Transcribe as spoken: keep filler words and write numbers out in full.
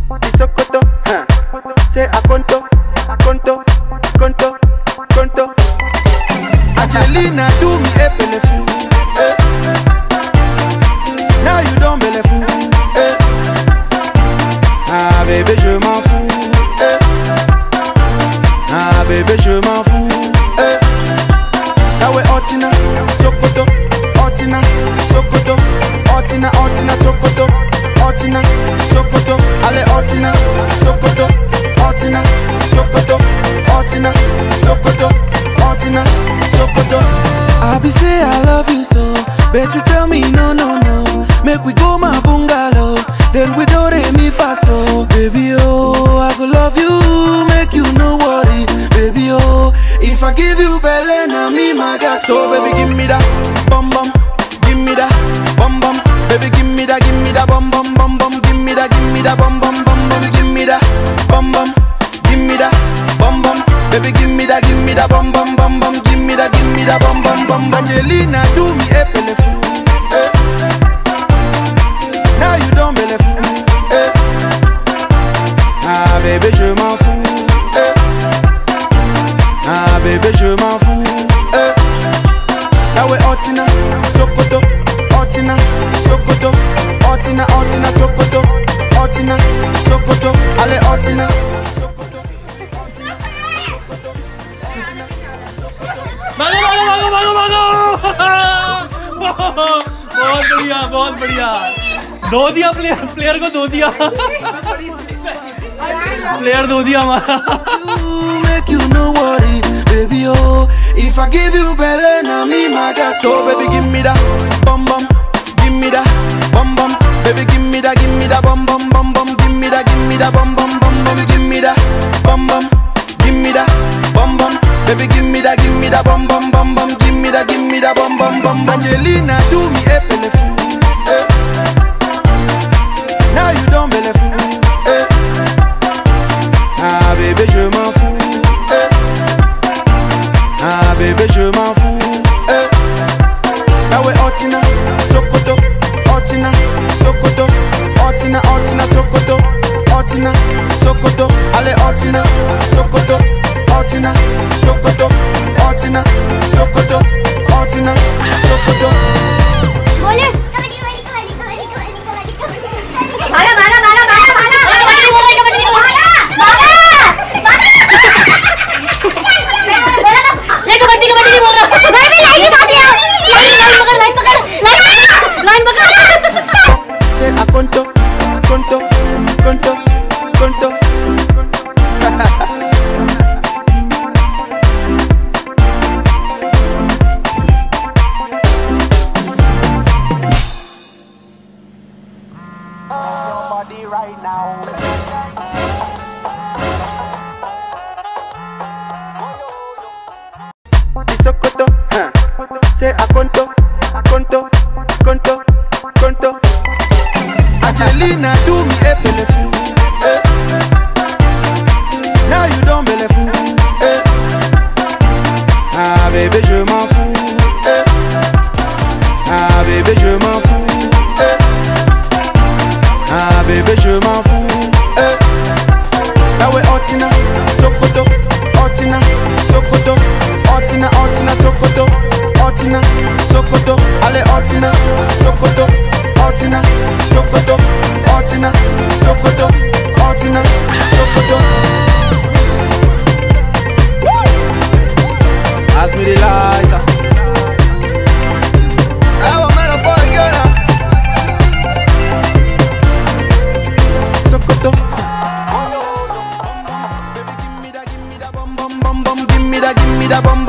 Sokoto, huh? Say a conto, conto, conto, conto. Angelina do me a bellefou, eh. Now you don't bellefou, eh. Ah bébé je m'en fous, eh. Ah bébé je m'en fous, eh. Now we Otina, Sokoto, Otina, Sokoto, Otina, Otina, Sokoto, Otina, Sokoto, allez Otina, Sokoto, Otina, Sokoto, Otina, Sokoto, Otina, Sokoto. I be say I love you so, but you tell me no no no. Make we go my bungalow, then we do re mi fa so. Baby oh, I go love you, make you no worry. Baby oh, if I give you belly, na me my gas. So baby give me that bum bum, give me that bum bum. Baby give me that, give me that bum bum bum bum. Give me that, give me that bum bum bum. Baby give me that bum bum, give me that bum bum. Baby give me that, give me that bum bum bum bum. Give me that, give me that bum bum bum. Angelina do me a bellefou, eh. Now you don't bellefou, eh. Ah bébé je m'en fous, eh. Ah bébé je m'en fous, eh. Now we Otina, Sokoto, Otina, Sokoto, Otina, Otina, Sokoto, Otina, Sokoto, allez Otina. भागो भागो भागो भागो भागो बहुत बढ़िया बहुत बढ़िया दो दिया प्लेयर प्लेयर को दो दिया प्लेयर दो दिया हमारा Make you no worry, baby oh. If I give you belly, na me my gas. So baby give me that bum bum, give me that bum bum. Baby give me that, give me that bum bum bum bum. Give me that, give me that bum bum bum. Baby give me that bum bum, give me that bum bum. Baby give me that, give me that bum bum bum bum. Give me that, give me that bum bum bum. Angelina do me a bellefou, eh. Now you don't bellefou, eh. Ah bébé je m'en fous, eh. Ah bébé je m'en fous, eh. Now we Otina, Sokoto, Otina, Sokoto, Otina, Otina, Sokoto, Otina, Sokoto, allez Otina, Sokoto, Otina, Sokoto, Otina, Sokoto, Otina, Sokoto. बोले कबड्डी कबड्डी कबड्डी कबड्डी कबड्डी कबड्डी भागा भागा भागा भागा भागा कबड्डी बोल रहा है कबड्डी बोल भागा भागा ये कबड्डी कबड्डी नहीं बोल रहा भाई मैं लाइन के पास ही आओ लाइन पकड़ लाइन पकड़ लाइन लाइन पकड़ से a conto conto conto conto right now. Sokoto, huh? Say a conto, conto, conto, conto. Angelina do me a bellefou, eh. Now you don't bellefou, eh. Ah bébé je m'en fous, eh. Ah bébé je m'en fous, eh. Ah bébé je m'en fous, eh. Now we Otina, Sokoto, Otina, Sokoto, Otina, Otina, Sokoto, Otina, Sokoto, allez Otina, Sokoto, Otina, Sokoto, Otina, Sokoto, Otina, Sokoto. Pass me the lighter. I want me to boy girl. Sokoto. Baby, give me that, give me that bum bum bum bum. Give me that, give me that bum.